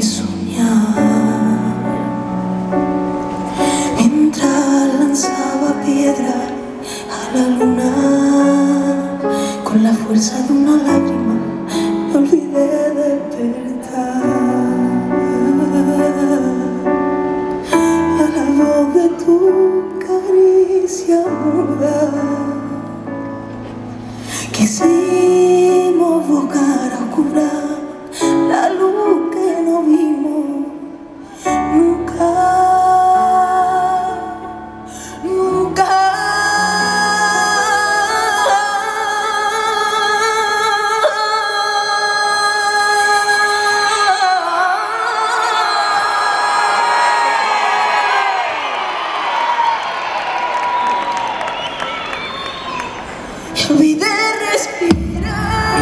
y soñar. Mientras lanzaba piedra a la luna, con la fuerza de una lágrima me olvidé de despertar. A la voz de tu caricia muda, quisimos buscar a oscuras la luz que no vimos nunca, nunca. Y olvidé respirar.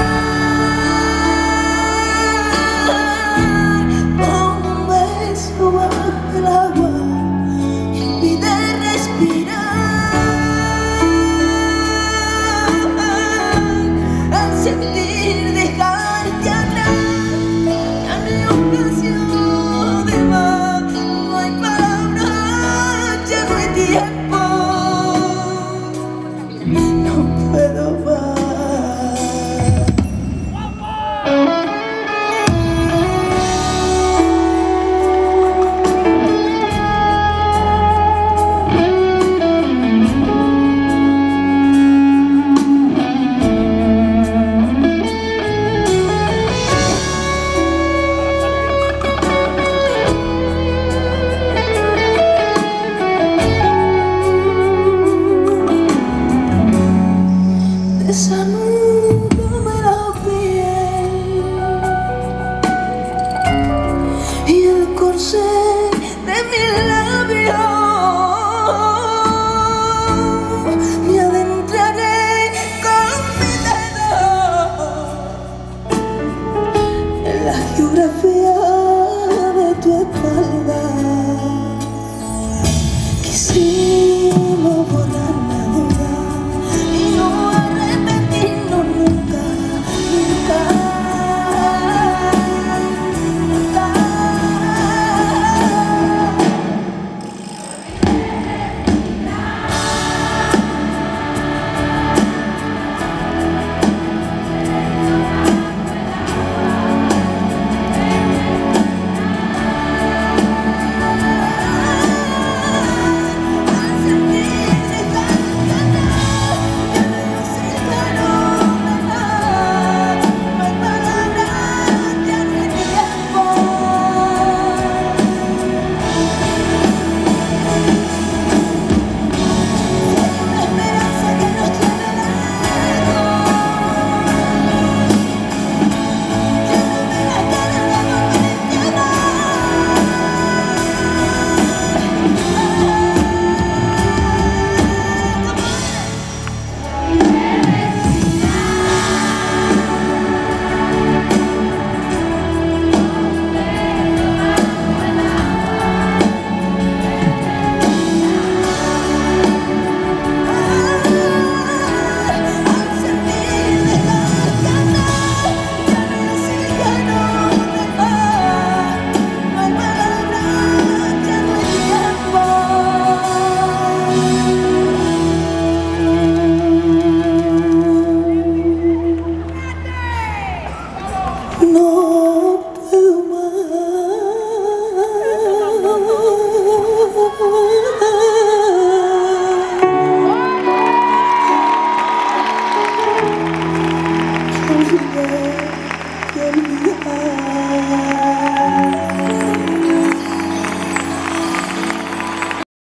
Desnúdame la piel y el corsé de mis labios, me adentraré con mi dedo en la geografía de tu espalda. Quisimos borrar la duda y no arrepentirnos nunca, nunca, nunca. No puedo más.